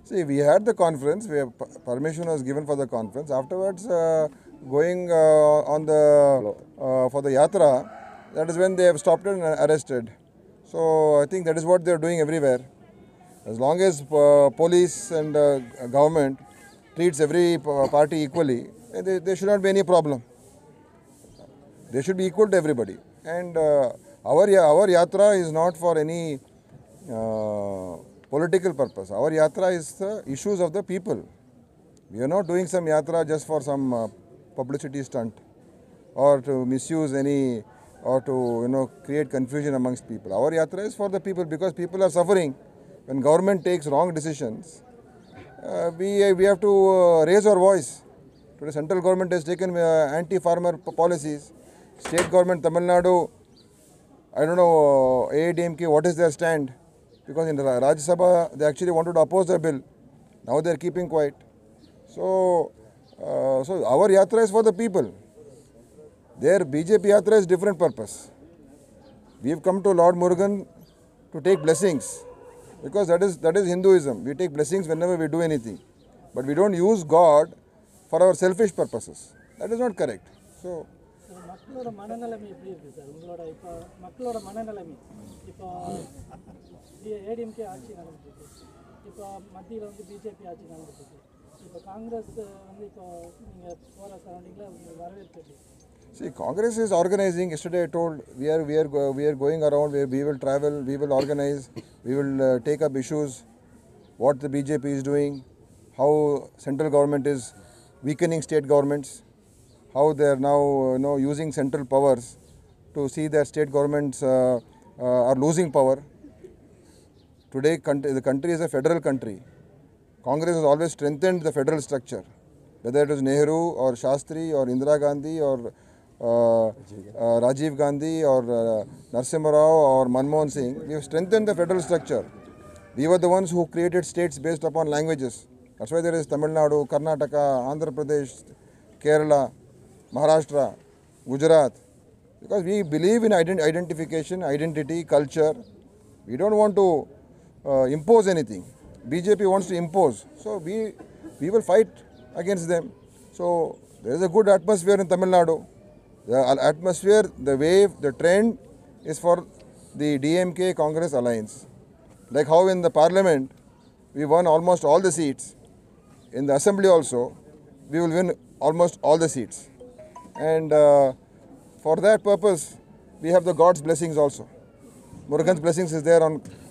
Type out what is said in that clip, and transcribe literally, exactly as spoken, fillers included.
See, we had the conference, we have, permission was given for the conference. Afterwards, uh, going uh, on the, uh, for the yatra, that is when they have stopped and arrested. So, I think that is what they are doing everywhere. As long as uh, police and uh, government treats every party equally, there, there should not be any problem. They should be equal to everybody. And uh, our, our yatra is not for any uh, political purpose. Our yatra is the issues of the people. We are not doing some yatra just for some uh, publicity stunt or to misuse any or to you know create confusion amongst people. Our yatra is for the people because people are suffering. When government takes wrong decisions, uh, we, we have to uh, raise our voice. Today central government has taken uh, anti-farmer policies. State government, Tamil Nadu, I don't know, A I A D M K, what is their stand? Because in the Rajya Sabha, they actually wanted to oppose the bill. Now they are keeping quiet. So, uh, so our yatra is for the people. Their B J P yatra is different purpose. We have come to Lord Murugan to take blessings. Because that is, that is Hinduism. We take blessings whenever we do anything. But we don't use God for our selfish purposes. That is not correct. So, மக்களோட மனநிலைமை எப்படி இருக்கு sir உங்களோட இப்போ மக்களோட மனநிலைமை இப்போ ஏடிஎம்கே ஆட்சி நடந்துட்டு இருக்கு இப்போ மத்தியில் வந்து பிஜேபி ஆட்சி நடந்துட்டு இருக்கு இப்போ காங்கிரஸ் வந்து இப்போ நீங்கள் போகிற சரௌண்டிங்கில் உங்களுக்கு வரவேற்பு எப்படி? See, Congress is organizing. Yesterday I told we are we are we are going around. We, we will travel. We will organize. We will uh, take up issues. What the B J P is doing, how central government is weakening state governments, how they are now you know using central powers to see that state governments uh, uh, are losing power. Today, country, the country is a federal country. Congress has always strengthened the federal structure, whether it was Nehru or Shastri or Indira Gandhi or uh, uh, Rajiv Gandhi or uh, Narasimha Rao or Manmohan Singh. We have strengthened the federal structure. We were the ones who created states based upon languages. That's why there is Tamil Nadu, Karnataka, Andhra Pradesh, Kerala, Maharashtra, Gujarat. Because we believe in ident identification, identity, culture. We don't want to uh, impose anything. B J P wants to impose. So we, we will fight against them. So there is a good atmosphere in Tamil Nadu. The atmosphere, the wave, the trend is for the D M K Congress alliance. Like how in the parliament, we won almost all the seats. In the assembly also, we will win almost all the seats. And uh, for that purpose, we have the God's blessings also. Murugan's blessings is there on